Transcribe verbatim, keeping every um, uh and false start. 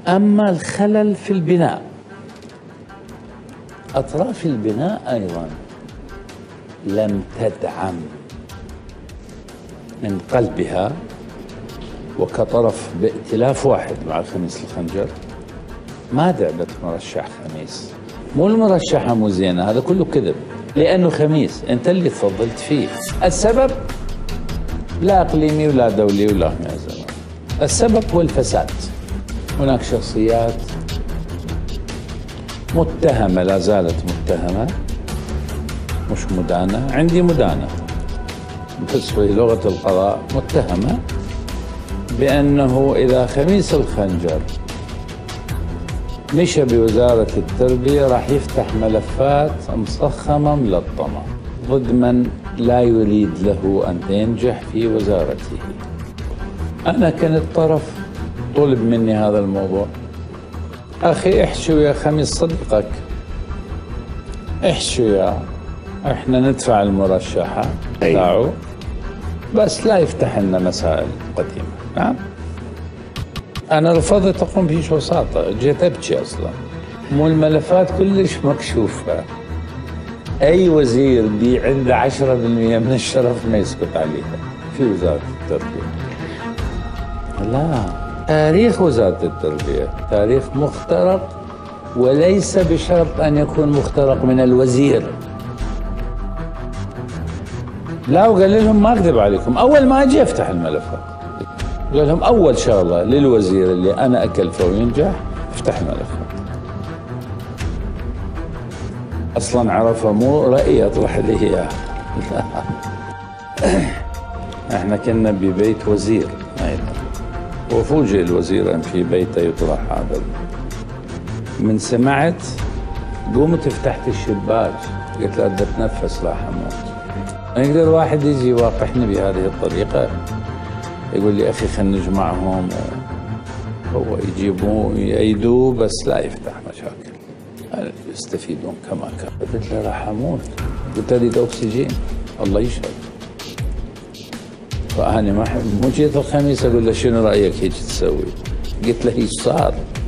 أما الخلل في البناء، أطراف البناء أيضا لم تدعم من قلبها، وكطرف بائتلاف واحد مع خميس الخنجر ما دعمت مرشح خميس. مو المرشحة مو زينة، هذا كله كذب، لأنه خميس أنت اللي تفضلت فيه. السبب لا إقليمي ولا دولي ولا ما زال، السبب هو الفساد. هناك شخصيات متهمة، لا زالت متهمة، مش مدانة، عندي مدانة بس في لغة القضاء، متهمة بأنه إذا خميس الخنجر مشى بوزارة التربية راح يفتح ملفات مصخمة ملطمة ضد من لا يريد له أن ينجح في وزارته. أنا كنت طرف، طلب مني هذا الموضوع، أخي احشوا يا خميس صدقك، احشوا يا احنا ندفع المرشحة تاعه بس لا يفتح لنا مسائل قديمة. نعم أنا رفضت أقوم بهيش وساطة، جيت أبكي أصلا، مو الملفات كلش مكشوفة، أي وزير بي عنده عشرة بالمئة من الشرف ما يسكت عليها في وزارة التربية. لا، تاريخ وزارة التربية تاريخ مخترق، وليس بشرط أن يكون مخترق من الوزير. لا، وقال لهم ما أكذب عليكم، أول ما أجي أفتح الملفات، قال لهم أول شغلة للوزير اللي أنا أكلفه وينجح افتح الملفات. أصلا عرفه، مو رأي أطرح لي إياه. احنا كنا ببيت وزير أيضا، وفوجئ الوزير أن في بيته يطرح هذا. من سمعت قمت فتحت الشباك، قلت له بدي أتنفس راح أموت. ما يقدر واحد يجي يواقحني بهذه الطريقة، يقول لي أخي خلينا نجمعهم، هو يجيبوه يأيدوه بس لا يفتح مشاكل، يستفيدون كما كان. قلت له راح أموت، قلت أريد أكسجين، الله يشهد. فأنا ما مو جيت الخميس أقول له شنو رأيك هيك تسوي؟ قلت له هيك صار.